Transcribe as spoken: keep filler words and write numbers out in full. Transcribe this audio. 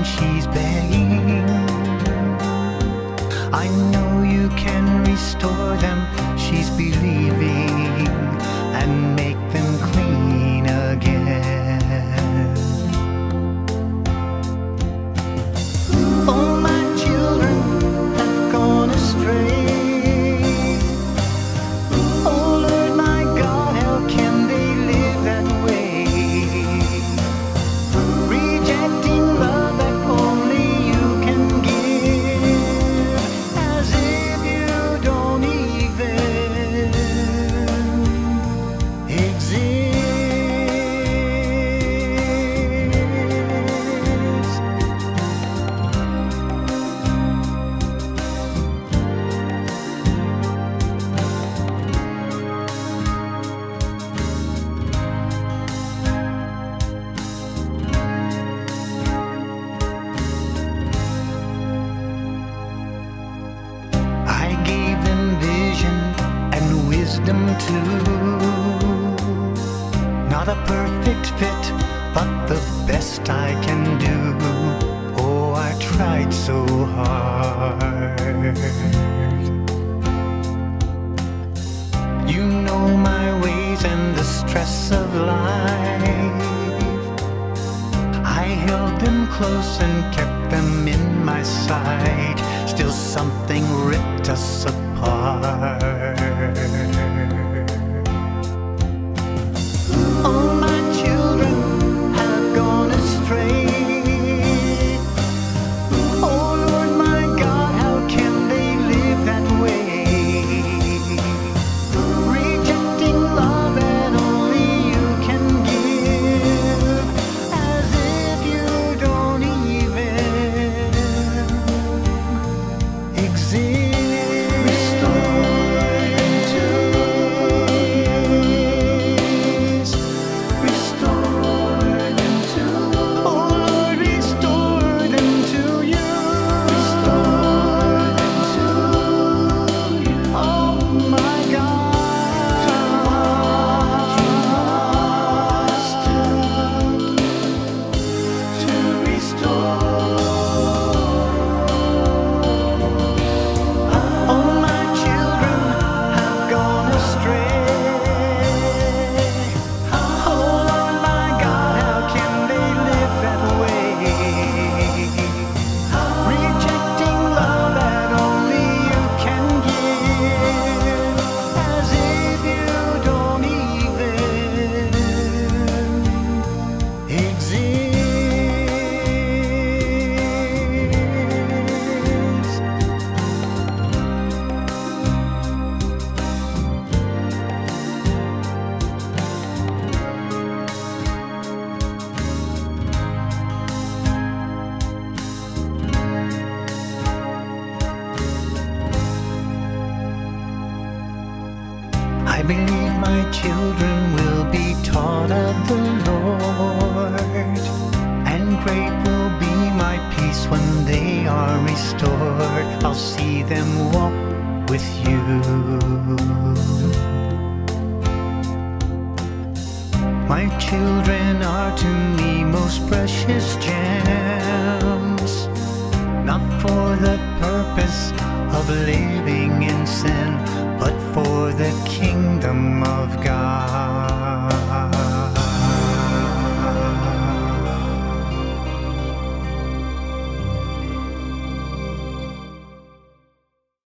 she's begging. I know you can restore them, she's believing, and make them clean again. Oh, my children have gone astray. Oh Lord, my God, how can they live that way? Rejecting love that only you can give, as if you don't even exist. I gave them vision and wisdom too. Not a perfect fit, but the best I can do. Oh, I tried so hard. You know my ways and the stress of life. I held them close and kept them in my sight. Still something ripped us apart. All my children have gone astray. Oh Lord, my God, how can they live that way? Rejecting love that only you can give, as if you don't even exist. I believe my children will be taught of the Lord, and great will be my peace when they are restored. I'll see them walk with you. My children are to me most precious gems, not for the purpose of living in sin, but for